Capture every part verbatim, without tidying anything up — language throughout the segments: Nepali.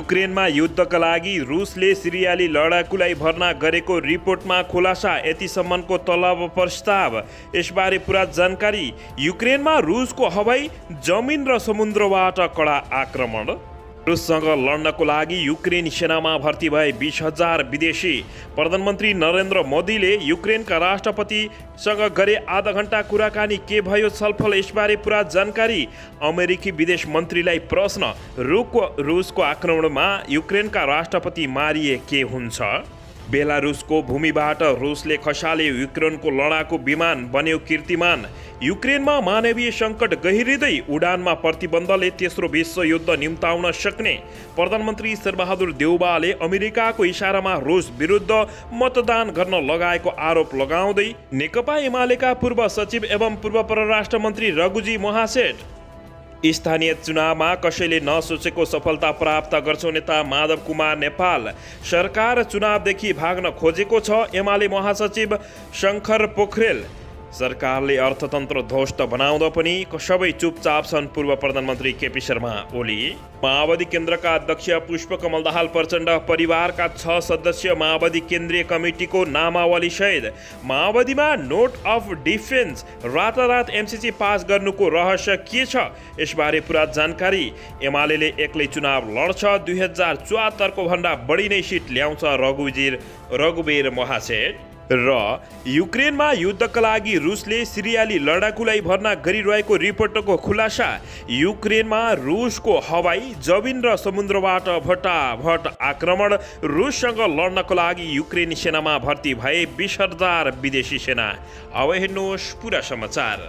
युक्रेनमा युद्धका लागि रुसले सिरियाली लडाकुलाई भर्ना गरेको रिपोर्टमा खुलासा, यतिसम्मको तलब प्रस्ताव। यसबारे पुरा जानकारी। युक्रेनमा रुसको हवाई, जमिन र समुद्रबाट कडा आक्रमण। रुससँग लड्नको लागि युक्रेनी सेनामा भर्ती भए बीस हजार विदेशी। प्रधानमन्त्री नरेन्द्र मोदीले युक्रेनका राष्ट्रपतिसँग गरे आधा घण्टा कुराकानी, के भयो छलफल, यसबारे पुरा जानकारी। अमेरिकी विदेश मन्त्रीलाई प्रश्न, रुसको रुसको आक्रमणमा युक्रेनका राष्ट्रपति मारिए के हुन्छ? बेलारुसको भूमिबाट रुसले खसाले युक्रेनको लडाकु विमान बन्यो कीर्तिमान। युक्रेनमा मानवीय सङ्कट गहिरिँदै उडानमा प्रतिबन्धले तेस्रो विश्वयुद्ध निम्ताउन सक्ने। प्रधानमन्त्री शेरबहादुर देउवाले अमेरिकाको इसारामा रुस विरुद्ध मतदान गर्न लगाएको आरोप लगाउँदै नेकपा एमालेका पूर्व सचिव एवं पूर्व परराष्ट्र मन्त्री रघुजी महासेठ। स्थानीय चुनावमा कसैले नसोचेको सफलता प्राप्त गर्छ नेता माधव कुमार नेपाल। सरकार चुनावदेखि भाग्न खोजेको छ, एमाले महासचिव शङ्कर पोखरेल। सरकारले अर्थतन्त्र ध्वस्त बनाउँदा पनि सबै चुपचाप छन्, पूर्व प्रधानमन्त्री केपी शर्मा ओली। माओवादी केन्द्रका अध्यक्ष पुष्पकमल दाहाल प्रचण्ड परिवारका छ सदस्य माओवादी केन्द्रीय कमिटीको नामावली सहित। माओवादीमा नोट अफ डिफेन्स, रातारात एमसिसी पास गर्नुको रहस्य के छ, यसबारे पुरा जानकारी। एमाले एक्लै चुनाव लड्छ, दुई हजार चौहत्तरको भन्दा बढी नै सिट ल्याउँछ रघुवीर रघुवीर महासेठ। र युक्रेनमा युद्धका लागि रुसले सिरियाली लडाकुलाई भर्ना गरिरहेको रिपोर्टको खुलासा। युक्रेनमा रुसको हवाई, जमिन र समुद्रबाट भटाभट आक्रमण। रुससँग लड्नको लागि युक्रेनी सेनामा भर्ती भए बीस हजार विदेशी सेना। अब हेर्नुहोस् पुरा समाचार।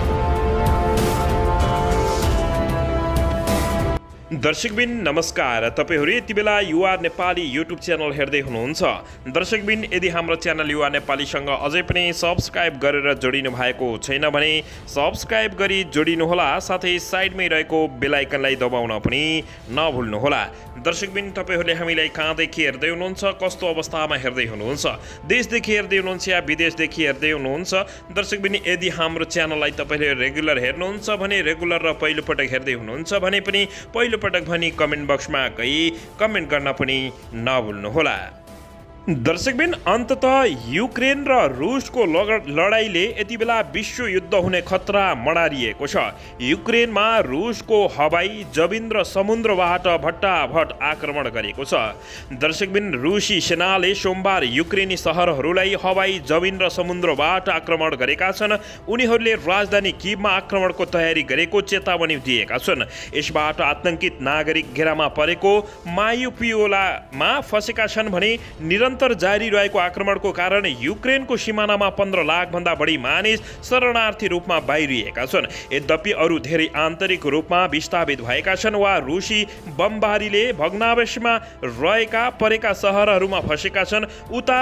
दर्शकबिन नमस्कार, तपाईहरु यति बेला युवा नेपाली युट्युब च्यानल हेर्दै हुनुहुन्छ। दर्शकबिन यदि हाम्रो च्यानल युवा नेपालीसँग अझै पनि सब्स्क्राइब गरेर जोडिनु भएको छैन भने सब्स्क्राइब गरी जोडिनुहोला, साथै साइडमै रहेको बेल आइकनलाई दबाउन पनि नभुल्नुहोला। दर्शकबिन तपाईहरुले हामीलाई कहाँदेखि हेर्दै हुनुहुन्छ, कस्तो अवस्थामा हेर्दै हुनुहुन्छ, देशदेखि हेर्दै हुनुहुन्छ या विदेशदेखि हेर्दै हुनुहुन्छ? दर्शकबिन यदि हाम्रो च्यानललाई तपाईले रेगुलर हेर्नुहुन्छ भने रेगुलर र पहिलो पटक हेर्दै हुनुहुन्छ भने पनि पहिलो पटक भनी कमेन्ट बक्समा गई कमेन्ट गर्न पनि नभुल्नुहोला। दर्शकबिन अन्ततः युक्रेन र रुसको लडाईले यति बेला विश्व युद्ध हुने खतरा मडारिएको छ। युक्रेनमा रुसको हवाई, जमिन र समुद्रबाट भट्टाभट आक्रमण गरेको छ। दर्शकबिन रुसी सेनाले सोमबार युक्रेनी सहरहरूलाई हवाई, जमिन र समुद्रबाट आक्रमण गरेका छन्। उनीहरूले राजधानी कीवमा आक्रमणको तयारी गरेको चेतावनी दिएका छन्। यसबाट आतंकित नागरिक घेरामा परेको मायुपियोलामा फसेका छन् भने निरन्तर जारी रहेको आक्रमणको कारण युक्रेनको सिमानामा पन्ध्र लाख भन्दा बढी मानिस शरणार्थी रूपमा बाहिरिएका छन्। यद्यपि अरू धेरै आन्तरिक रूपमा विस्थापित भएका छन् वा रुसी बमबारीले भग्नावशेषमा रहेका परेका सहरहरूमा फसेका छन्। उता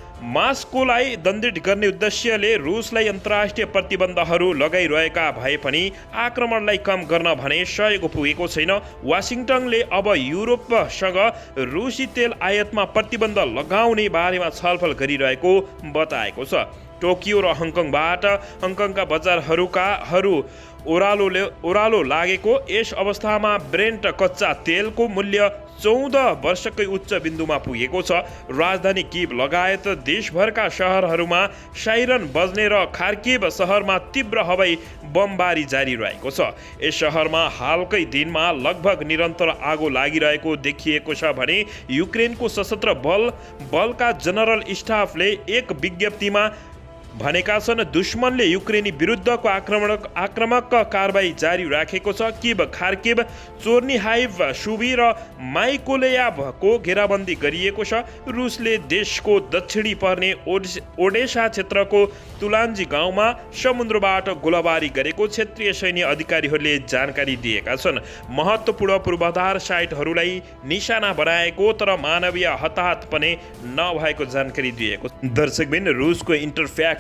मास्कोलाई दण्डित गर्ने उद्देश्यले रुसलाई अन्तर्राष्ट्रिय प्रतिबन्धहरू लगाइरहेका भए पनि आक्रमणलाई कम गर्न भने सहयोग पुगेको छैन। वासिङटनले अब युरोपसँग रुसी तेल आयातमा प्रतिबन्ध लगाउने बारेमा छलफल गरिरहेको बताएको छ। टोकियो र हङकङबाट हङकङका बजारहरूका हरू ओह्रालोले ओह्रालो लागेको यस अवस्थामा ब्रेन्ट कच्चा तेलको मूल्य चौध वर्षकै उच्च बिन्दुमा पुगेको छ। राजधानी कीव लगायत देशभरका सहरहरूमा साइरन बज्ने र खार्किव सहरमा तीव्र हवाई बमबारी जारी रहेको छ। यस सहरमा हालकै दिनमा लगभग निरन्तर आगो लागिरहेको देखिएको छ भने युक्रेनको सशस्त्र बल बलका जनरल स्टाफले एक विज्ञप्तिमा भनेका छन् दुश्मनले युक्रेनी विरुद्धको आक्रमण आक्रमक कारबाही जारी राखेको छ। कीव, खार्किव, चोर्निहाइभ, सुबी र माइकोलेयाभको घेराबन्दी गरिएको छ। रुसले देशको दक्षिणी पर्ने ओडेसा क्षेत्रको तुलान्जी गाउँमा समुद्रबाट गोलाबारी गरेको क्षेत्रीय सैन्य अधिकारीहरूले जानकारी दिएका छन्। महत्त्वपूर्ण पूर्वाधार साइटहरूलाई निशाना बनाएको तर मानवीय हताहत पनि नभएको जानकारी दिएको। दर्शकबिन रुसको इन्टरफ्याक्स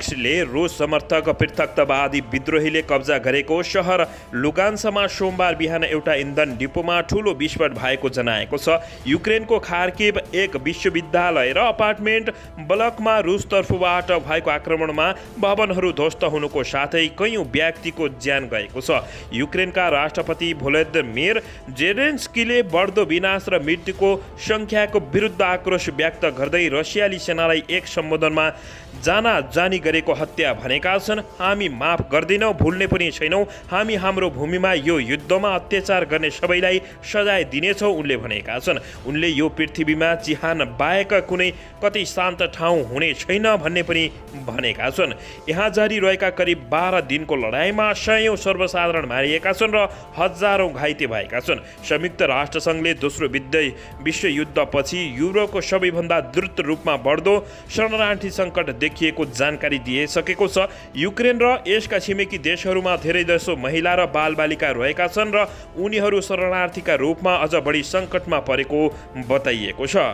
पक्षले रुस समर्थक पृथकतावादी विद्रोहीले कब्जा गरेको शहर लुगान्समा सोमबार बिहान एउटा इन्धन डिपोमा ठूलो विस्फोट भएको जनाएको छ। युक्रेनको खार्किभ एक विश्वविद्यालय र अपार्टमेन्ट ब्लकमा रुस तर्फबाट भएको आक्रमणमा भवनहरू ध्वस्त हुनुको साथै कैयौं व्यक्तिको ज्यान गएको छ। युक्रेनका राष्ट्रपति भोलोदिमिर जेलेन्स्कीले बढ्दो विनाश र मृत्युको संख्याको विरुद्ध आक्रोश व्यक्त गर्दै रसियाली सेनालाई एक सम्बोधनमा जाना जानी गरेको हत्या भनेका छन्। हामी माफ गर्दैनौँ, भुल्ने पनि छैनौँ। हामी हाम्रो भूमिमा यो युद्धमा अत्याचार गर्ने सबैलाई सजाय दिनेछौँ, उनले भनेका छन्। उनले यो पृथ्वीमा चिहान बाहेक कुनै कतै शान्त ठाउँ हुने छैन भन्ने पनि भनेका छन्। यहाँ जारी रहेका करिब बाह्र दिनको लडाईँमा सयौं सर्वसाधारण मारिएका छन् र हजारौं घाइते भएका छन्। संयुक्त राष्ट्रसङ्घले दोस्रो विश्वयुद्धपछि युरोपको सबैभन्दा द्रुत रूपमा बढ्दो शरणार्थी सङ्कट देखिएको जानकारी दिइसकेको छ। युक्रेन र यसका छिमेकी देशहरूमा धेरैजसो महिला र बालबालिका रहेका छन् र उनीहरू शरणार्थीका रूपमा अझ बढी सङ्कटमा परेको बताइएको छ।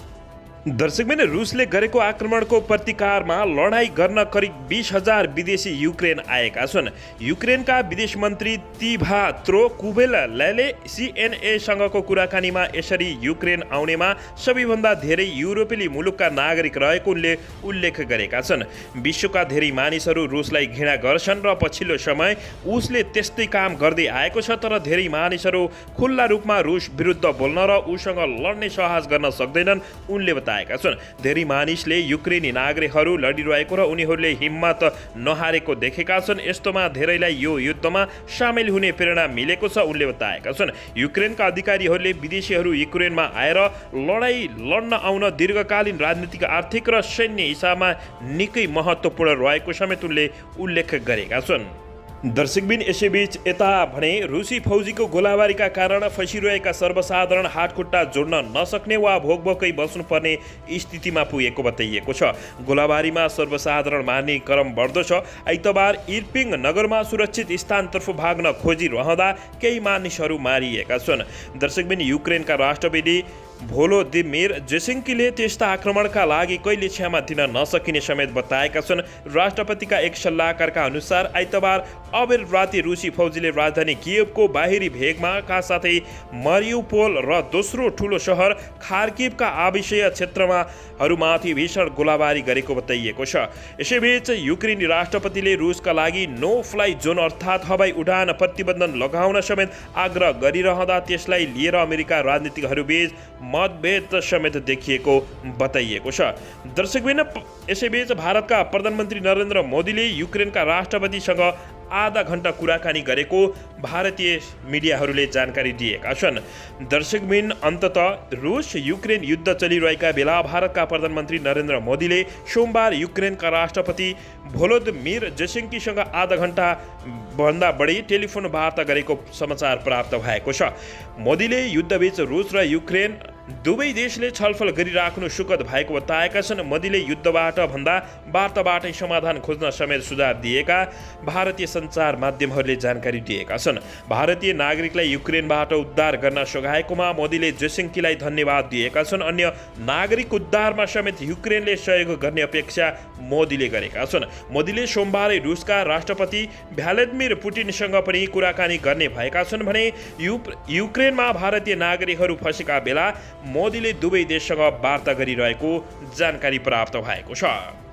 दर्शकबिन, रुसले गरेको आक्रमणको प्रतिकारमा लडाईँ गर्न करिब बीस हजार विदेशी युक्रेन आएका छन्। युक्रेनका विदेश मन्त्री तिभात्रो कुबेलाले सिएनएसँगको कुराकानीमा यसरी युक्रेन आउनेमा सबैभन्दा धेरै युरोपेली मुलुकका नागरिक रहेको उनले उल्लेख गरेका छन्। विश्वका धेरै मानिसहरू रुसलाई घृणा गर्छन् र पछिल्लो समय उसले त्यस्तै काम गर्दै आएको छ, तर धेरै मानिसहरू खुल्ला रूपमा रुस विरुद्ध बोल्न र उसँग लड्ने साहस गर्न सक्दैनन्, उनले बताए। धेरै मानिसले युक्रेनी नागरिकहरू लडिरहेको र उनीहरूले हिम्मत नहारेको देखेका छन्। यस्तोमा धेरैलाई यो युद्धमा सामेल हुने प्रेरणा मिलेको छ, उनले बताएका छन्। युक्रेनका अधिकारीहरूले विदेशीहरू युक्रेनमा आएर लडाईँ लड्न आउन दीर्घकालीन राजनीतिक, आर्थिक र सैन्य हिसाबमा निकै महत्त्वपूर्ण रहेको समेत उनले उल्लेख गरेका छन्। दर्शकबिन, यसैबीच यता भने रुसी फौजीको गोलाबारीका कारण फसिरहेका सर्वसाधारण हातखुट्टा जोड्न नसक्ने वा भोकभोकै बस्नुपर्ने स्थितिमा पुगेको बताइएको छ। गोलाबारीमा सर्वसाधारण मार्ने क्रम बढ्दो छ। आइतबार इर्पिङ नगरमा सुरक्षित स्थानतर्फ भाग्न खोजिरहँदा केही मानिसहरू मारिएका छन्। दर्शकबिन, युक्रेनका राष्ट्रपति भोलोदिमिर जेलेन्स्कीले त्यस्ता आक्रमणका लागि कहिले क्षमा दिन नसकिने समेत बताएका छन्। राष्ट्रपतिका एक सल्लाहकारका अनुसार आइतबार अबेर राति रुसी फौजीले राजधानी कियभको बाहिरी भेगमा का साथै मरिउपोल र दोस्रो ठूलो सहर खार्किभका आवासीय क्षेत्रमा हरूमाथि भीषण गोलाबारी गरेको बताइएको छ। यसैबीच युक्रेनी राष्ट्रपतिले रुसका लागि नो फ्लाइ जोन अर्थात् हवाई उडान प्रतिबन्धन लगाउन समेत आग्रह गरिरहँदा त्यसलाई लिएर अमेरिका राजनीतिकहरूबीच मतभेद समेत देखिएको बताइएको छ। दर्शकबिन, यसैबीच भारतका प्रधानमन्त्री नरेन्द्र मोदीले युक्रेनका राष्ट्रपतिसँग आधा घण्टा कुराकानी गरेको भारतीय मिडियाहरूले जानकारी दिएका छन्। दर्शकबिन, अन्ततः रुस युक्रेन युद्ध चलिरहेका बेला भारतका प्रधानमन्त्री नरेन्द्र मोदीले सोमबार युक्रेनका राष्ट्रपति भोलोदिमिर जेलेन्स्कीसँग आधा घण्टा भन्दा बढी टेलिफोन वार्ता गरेको समाचार प्राप्त भएको छ। मोदीले युद्धबीच रुस र युक्रेन दुवै देशले छलफल गरिराख्नु सुखद भएको बताएका छन्। मोदीले युद्धबाट भन्दा वार्ताबाटै समाधान खोज्न समेत सुझाव दिएका भारतीय सञ्चार माध्यमहरूले जानकारी दिएका छन्। भारतीय नागरिकलाई युक्रेनबाट उद्धार गर्न सघाएकोमा मोदीले जेलेन्स्कीलाई धन्यवाद दिएका छन्। अन्य नागरिक उद्धारमा समेत युक्रेनले सहयोग गर्ने अपेक्षा मोदीले गरेका छन्। मोदीले सोमबारै रुसका राष्ट्रपति भ्लादिमिर पुटिनसँग पनि कुराकानी गर्ने भएका छन् भने युक्रेनमा भारतीय नागरिकहरू फँसेका बेला मोदीले दुवै देशसँग वार्ता गरिरहेको जानकारी प्राप्त भएको छ।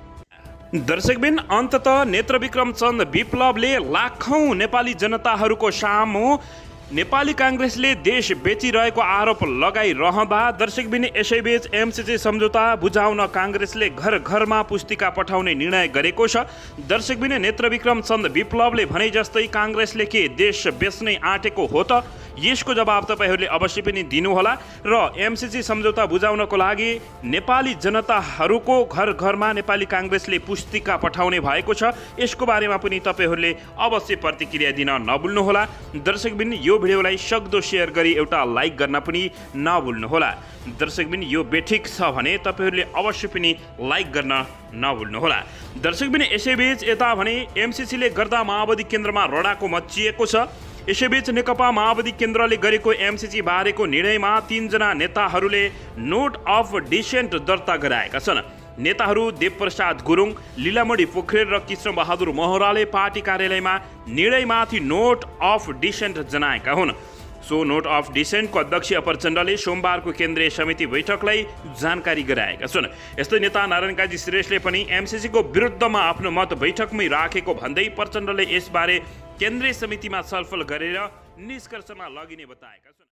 दर्शकबिन, अन्ततः नेत्रविक्रम चन्द विप्लवले लाखौं नेपाली जनताहरूको सामु नेपाली काङ्ग्रेसले देश बेचिरहेको आरोप लगाइरहँदा दर्शकबिन, यसैबीच एमसिसी सम्झौता बुझाउन काङ्ग्रेसले घर घरमा पुस्तिका पठाउने निर्णय गरेको छ। दर्शकबिन, नेत्रविक्रम चन्द विप्लवले भने जस्तै काङ्ग्रेसले के देश बेच्नै आँटेको हो त? यसको जवाब तपाईँहरूले अवश्य पनि दिनुहोला र एमसिसी सम्झौता बुझाउनको लागि नेपाली जनताहरूको घर घरमा नेपाली काङ्ग्रेसले पुस्तिका पठाउने भएको छ। यसको बारेमा पनि तपाईँहरूले अवश्य प्रतिक्रिया दिन नभुल्नुहोला। दर्शकबिन, यो भिडियोलाई सक्दो सेयर गरी एउटा लाइक गर्न पनि नभुल्नुहोला। दर्शकबिन, यो बेठिक छ भने तपाईँहरूले अवश्य पनि लाइक गर्न नभुल्नुहोला। दर्शकबिन, यसैबीच यता भने एमसिसीले गर्दा माओवादी केन्द्रमा रडाको मच्चिएको छ। यसैबीच नेकपा माओवादी केन्द्रले गरेको एमसिसी बारेको निर्णयमा तीनजना नेताहरूले नोट अफ डिसेन्ट दर्ता गराएका छन्। नेताहरू देवप्रसाद गुरुङ, लीलामणि पोखरेल र कृष्णबहादुर महराले पार्टी कार्यालयमा निर्णयमाथि नोट अफ डिसेन्ट जनाएका हुन्। सो नोट अफ डिसेन्टको अध्यक्ष अपर चण्डले सोमबारको केन्द्रीय समिति बैठकलाई जानकारी गराएका छन्। यस्तै नेता नारायण काजी श्रेष्ठले पनि एमसिसीको विरुद्धमा आफ्नो मत बैठकमै राखेको भन्दै प्रचण्डले यसबारे केन्द्रीय समितिमा छलफल गरेर निष्कर्षमा लगिने बताएका छन्।